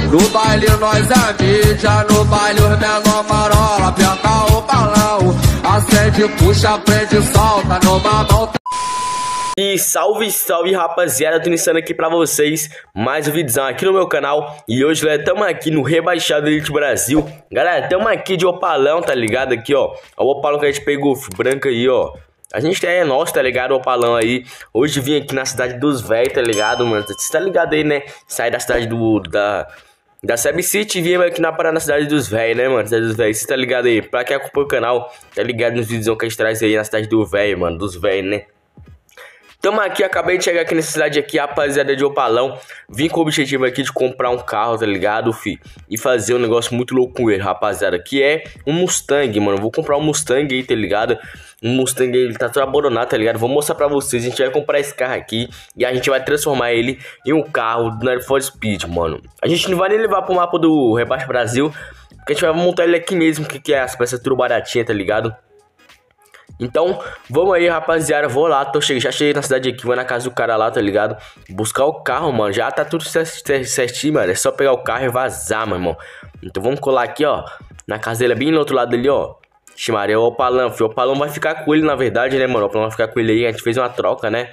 No baile nós é mídia, no baile os menor marola. Aperta o balão, acende, puxa, prende, solta numa mão. E salve, salve rapaziada, tô iniciando aqui pra vocês mais um vídeo aqui no meu canal. E hoje, galera, tamo aqui no Rebaixado Elite Brasil. Galera, tamo aqui de Opalão, tá ligado? Aqui, ó, o Opalão que a gente pegou, branco aí, ó. A gente é nosso, tá ligado? O Opalão aí. Hoje vim aqui na cidade dos véi, tá ligado, mano? Você tá ligado aí, né? Saí da cidade da Seb City e vim aqui na parada na cidade dos véi, né, mano? Cidade dos véi, você tá ligado aí? Pra quem acompanha o canal, tá ligado nos vídeos que a gente traz aí na cidade do véi, mano, dos véi, né? Tamo aqui, acabei de chegar aqui nessa cidade aqui, rapaziada de Opalão. Vim com o objetivo aqui de comprar um carro, tá ligado, fi? E fazer um negócio muito louco com ele, rapaziada. Que é um Mustang, mano. Vou comprar um Mustang aí, tá ligado? Um Mustang, ele tá todo abandonado, tá ligado? Vou mostrar pra vocês. A gente vai comprar esse carro aqui e a gente vai transformar ele em um carro do Need for Speed, mano. A gente não vai nem levar pro mapa do Rebaixa Brasil, porque a gente vai montar ele aqui mesmo, que é as peças tudo baratinha, tá ligado? Então, vamos aí, rapaziada, vou lá, já cheguei na cidade aqui, vou na casa do cara lá, tá ligado? Buscar o carro, mano, já tá tudo certinho, mano, é só pegar o carro e vazar, meu irmão. Então vamos colar aqui, ó, na casa dele, bem no outro lado ali, ó. Chimaré, o Opalão, filho, o Opalão vai ficar com ele, na verdade, né, mano, o Opalão vai ficar com ele aí, a gente fez uma troca, né?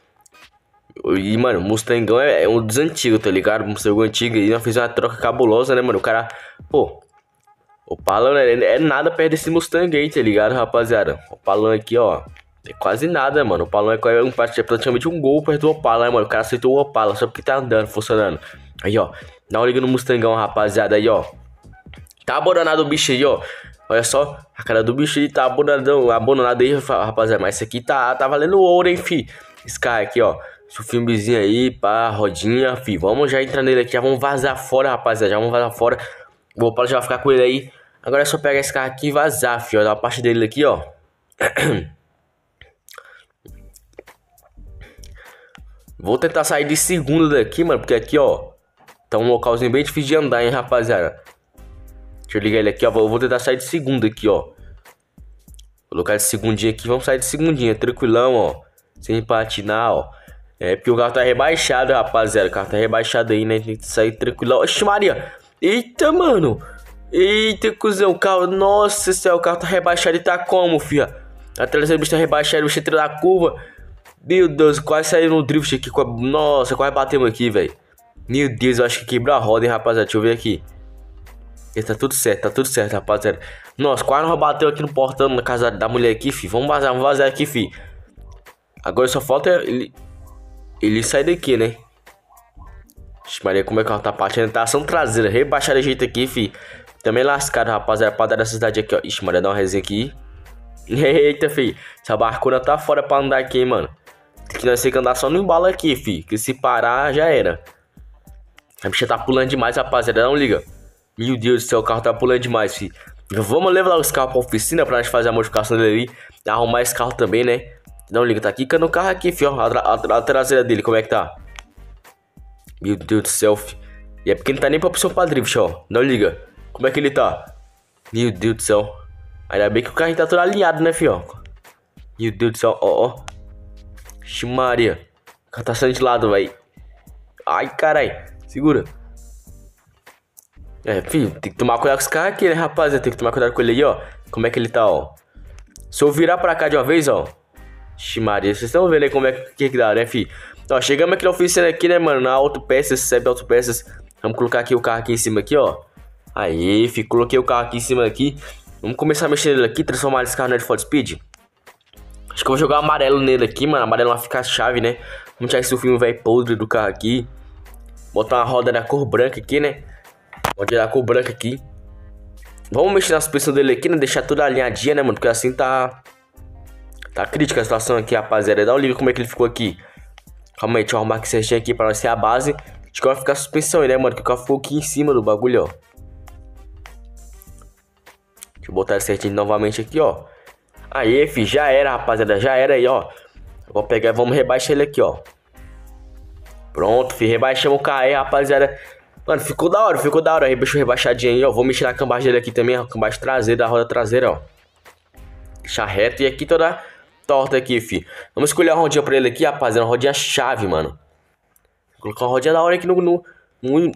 E, mano, o Mustangão é um dos antigos, tá ligado? O Mustangão antigo aí, nós fizemos uma troca cabulosa, né, mano, o cara, pô... O Opalão é nada perto desse Mustang aí, tá ligado, rapaziada? O Opalão aqui, ó, é quase nada, mano. O Opalão é praticamente um gol perto do Opala, né, mano? O cara aceitou o Opala só porque tá andando, funcionando. Aí, ó, dá uma liga no Mustangão, rapaziada, aí, ó. Tá abandonado o bicho aí, ó. Olha só, a cara do bicho aí tá abandonado aí, rapaziada. Mas esse aqui tá valendo ouro, hein, fi. Esse cara aqui, ó. Esse filmezinho aí, pá, rodinha, fi. Vamos já entrar nele aqui, já vamos vazar fora, rapaziada. Já vamos vazar fora. O Opala já vai ficar com ele aí. Agora é só pegar esse carro aqui e vazar, fio. Olha a parte dele aqui, ó. Vou tentar sair de segundo daqui, mano. Porque aqui, ó, tá um localzinho bem difícil de andar, hein, rapaziada. Deixa eu ligar ele aqui, ó. Vou tentar sair de segundo aqui, ó. Vou colocar de segundinho aqui. Vamos sair de segundinho, tranquilão, ó. Sem patinar, ó. É porque o carro tá rebaixado, rapaziada. O carro tá rebaixado aí, né? Tem que sair tranquilão. Oxe, Maria. Eita, mano. Eita, cuzão, o carro, nossa céu, o carro tá rebaixado e tá como, fia? A traseira do bicho tá rebaixada, o bicho entrou na curva. Meu Deus, quase saiu no drift aqui, nossa, quase batemos aqui, velho. Meu Deus, eu acho que quebrou a roda, hein, rapaziada, deixa eu ver aqui. Tá tudo certo, rapaziada. Nossa, quase nós bateu aqui no portão, na casa da mulher aqui, fi. Vamos vazar aqui, fi. Agora só falta ele sair daqui, né? Maria, como é que ela tá partindo? Tá ação traseira, rebaixar de jeito aqui, fi. Também lascado, rapaziada, pra dar dessa cidade aqui, ó. Ixi, Maria, dá uma resenha aqui. Eita, fi. Essa barcona tá fora pra andar aqui, hein, mano. Tem que nós ter que andar só no embalo aqui, fi. Que se parar, já era. A bicha tá pulando demais, rapaziada, não liga. Meu Deus do céu, o carro tá pulando demais, fi. Vamos levar os carros pra oficina pra gente fazer a modificação dele ali. Arrumar esse carro também, né? Não liga, tá quicando o carro aqui, fi, ó. A traseira dele, como é que tá? Meu Deus do céu, fi. E é porque não tá nem pra opção pra drift, ó. Não liga. Como é que ele tá? Meu Deus do céu. Ainda bem que o carro tá todo alinhado, né, fi, ó. Meu Deus do céu, ó, ó. Ximaria. O carro tá saindo de lado, velho. Ai, carai. Segura. É, filho, tem que tomar cuidado com esse carro aqui, né, rapaziada? Tem que tomar cuidado com ele aí, ó. Como é que ele tá, ó. Se eu virar pra cá de uma vez, ó. Ximaria, vocês estão vendo aí como é que dá, né, fi? Ó, chegamos aqui na oficina aqui, né, mano, na Autopeças, Seb Autopeças. Vamos colocar aqui o carro aqui em cima aqui, ó. Aí, fi, coloquei o carro aqui em cima aqui. Vamos começar a mexer nele aqui, transformar esse carro no Need for Speed. Acho que eu vou jogar amarelo nele aqui, mano. Amarelo vai ficar chave, né? Vamos tirar esse filme velho podre do carro aqui. Botar uma roda da cor branca aqui, né? Vou tirar a cor branca aqui. Vamos mexer na suspensão dele aqui, né? Deixar tudo alinhadinha, né, mano? Porque assim tá crítica a situação aqui, rapaziada. Dá um liga como é que ele ficou aqui. Calma aí, deixa eu arrumar aqui certinho aqui pra nós ser a base. Acho que vai ficar a suspensão aí, né, mano? Que o carro ficou aqui em cima do bagulho, ó. Deixa eu botar ele certinho novamente aqui, ó. Aí, fi, já era, rapaziada. Já era aí, ó. Vou pegar e vamos rebaixar ele aqui, ó. Pronto, fi, rebaixamos o carro aí, rapaziada. Mano, ficou da hora, ficou da hora. Deixa eu rebaixadinho aí, ó. Vou mexer na cambagem dele aqui também, ó. Cambagem traseira, da roda traseira, ó. Deixar reto e aqui toda torta aqui, fi. Vamos escolher uma rodinha pra ele aqui, rapaziada. Uma rodinha chave, mano. Vou colocar uma rodinha da hora aqui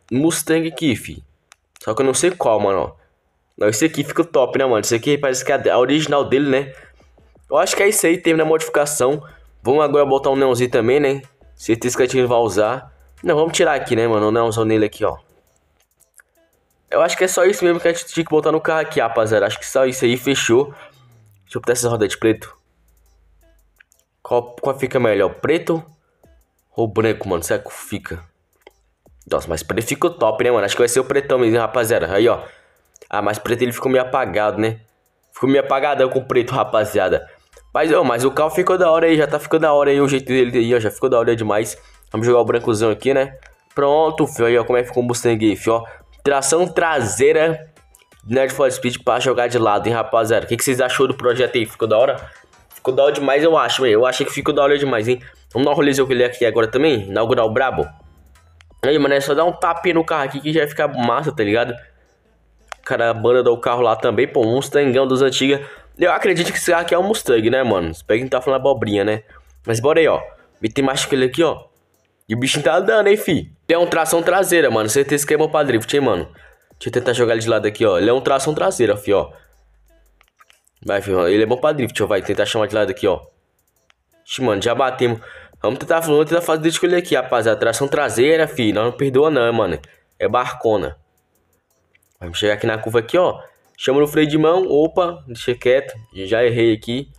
Mustang aqui, fi. Só que eu não sei qual, mano, ó. Não, esse aqui fica top, né, mano? Esse aqui parece que é a original dele, né? Eu acho que é isso aí, teve na modificação. Vamos agora botar um neonzinho também, né? Certeza que a gente vai usar. Não, vamos tirar aqui, né, mano? O neonzão nele aqui, ó. Eu acho que é só isso mesmo que a gente tinha que botar no carro aqui, rapaziada. Acho que só isso aí, fechou. Deixa eu botar essa roda de preto. Qual fica melhor? Preto ou branco, mano? Será que fica? Nossa, mas preto ficou top, né, mano? Acho que vai ser o pretão mesmo, rapaziada. Aí, ó. Ah, mas preto ele ficou meio apagado, né? Ficou meio apagadão com preto, rapaziada. Mas o carro ficou da hora aí. Já tá ficando da hora aí o jeito dele aí, ó. Já ficou da hora demais. Vamos jogar o brancozão aqui, né? Pronto, filho. Aí, ó. Como é que ficou o Mustang aí, filho, ó. Tração traseira Need for Speed pra jogar de lado, hein, rapaziada. O que vocês achou do projeto aí? Ficou da hora? Ficou da hora demais, eu acho, velho. Eu achei que ficou da hora demais, hein. Vamos dar um rolezinho com ele aqui agora também. Inaugurar o brabo. Aí, mano, é só dar um tapinha no carro aqui que já vai ficar massa, tá ligado? O cara banda o carro lá também, pô, um Mustangão dos antigos. Eu acredito que esse carro aqui é um Mustang, né, mano? Espero que não tá falando abobrinha, né? Mas bora aí, ó. Meter mais com ele aqui, ó. E o bichinho tá andando, hein, fi. Ele é um tração traseira, mano. Certeza que é bom pra drift, hein, mano. Deixa eu tentar jogar ele de lado aqui, ó. Ele é um tração traseira, fi, ó. Vai, fi, ó. Ele é bom pra drift, ó. Vai tentar chamar de lado aqui, ó. Ixi, mano, já batemos. Vamos tentar fazer drift com ele aqui, rapaziada. Tração traseira, fi. Não perdoa não, mano. É barcona. Vamos chegar aqui na curva aqui, ó. Chama no freio de mão. Opa, deixa quieto. Já errei aqui.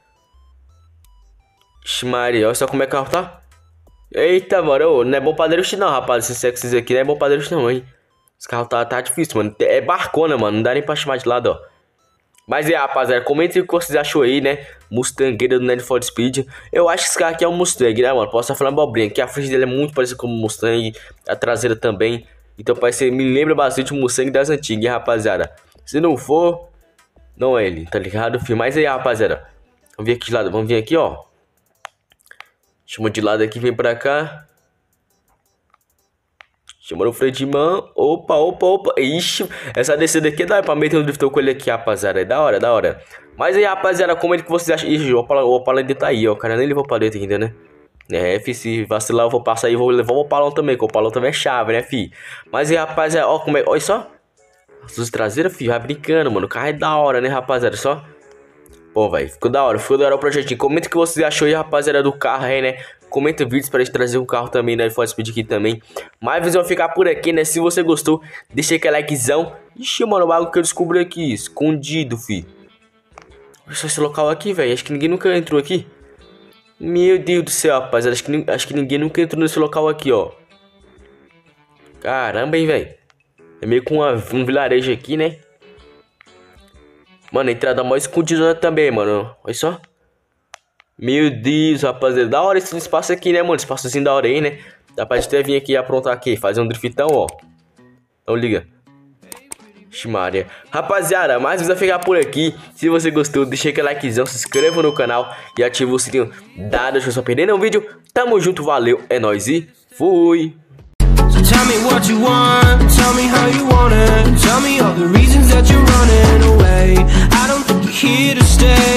Ixi, Maria, olha só como é que o carro tá. Eita, mano, não é bom pra drift não, rapaz. Esse sexy aqui não é bom pra drift não, hein. Esse carro tá difícil, mano. É barcona, mano. Não dá nem pra chamar de lado, ó. Mas é, rapaziada, comentem o que vocês achou aí, né. Mustangueira do Need for Speed. Eu acho que esse carro aqui é um Mustang, né, mano. Posso estar falando abobrinha. Que a frente dele é muito parecida com o Mustang. A traseira também. Então me lembra bastante o Mustang das antigas, hein, rapaziada. Se não for, não é ele, tá ligado, filho? Mas aí, rapaziada, vamos vir aqui de lado. Vamos vir aqui, ó. Chama de lado aqui, vem pra cá. Chama no freio de mão. Opa, opa, opa. Ixi, essa descida aqui dá pra meter um drift com ele aqui, rapaziada. É da hora, da hora. Mas aí, rapaziada, como é que vocês acham? Ixi, o Opalão tá aí, ó. Cara, nem levou o paleta ainda, né? É, fi, se vacilar eu vou passar aí e vou levar o Opalão também, que o Opalão também é chave, né, fi? Mas aí, rapaziada, ó, como é... Olha só. As luzes traseiras, fi, vai brincando, mano. O carro é da hora, né, rapaziada? Só... Pô, velho, ficou da hora o projetinho. Comenta o que vocês achou aí, rapaziada, do carro aí, né? Comenta vídeos pra gente trazer um carro também, né? For Speed aqui também. Mas vocês vão ficar por aqui, né? Se você gostou, deixa aquele likezão. Ixi, mano, o bagulho que eu descobri aqui, escondido, fi. Olha só esse local aqui, velho. Acho que ninguém nunca entrou aqui. Meu Deus do céu, rapaziada. Acho que ninguém nunca entrou nesse local aqui, ó. Caramba, hein, velho. É meio com um vilarejo aqui, né? Mano, a entrada mó escondida também, mano. Olha só. Meu Deus, rapaziada. Da hora esse espaço aqui, né, mano? Espaçozinho da hora aí, né? Dá pra gente até vir aqui e aprontar aqui. Fazer um driftão, ó. Então liga. Ximaria. Rapaziada, mais vai ficar por aqui. Se você gostou, deixa aquele likezão, se inscreva no canal e ativa o sininho da deixa eu só perder nenhum vídeo. Tamo junto, valeu, é nóis e fui! So tell me what you want, tell me how you want it, tell me all the reasons that you're running away. I don't think you're here to stay.